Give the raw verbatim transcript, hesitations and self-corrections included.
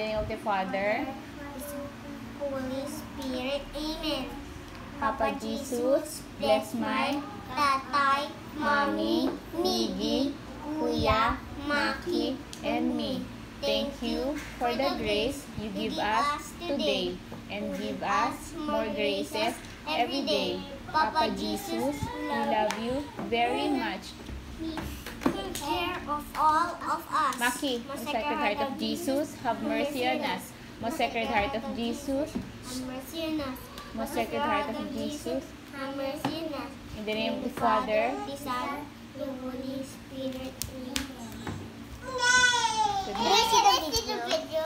the name of the Father, Holy Spirit. Amen. Papa Jesus, bless my tatay, mommy, Miggy, Kuya, Maki, and me. Thank you for the grace you give us today and give us more graces every day. Papa Jesus, we love you very much. Take care of all of us. Maki, Most Sacred Heart of Jesus, have mercy on us. Most Sacred Heart of Jesus, have mercy on us. Most Sacred Heart of Jesus, have mercy on us. in the name of the Father, the Son, the Holy Spirit. Amen. Good night. Can I see the video?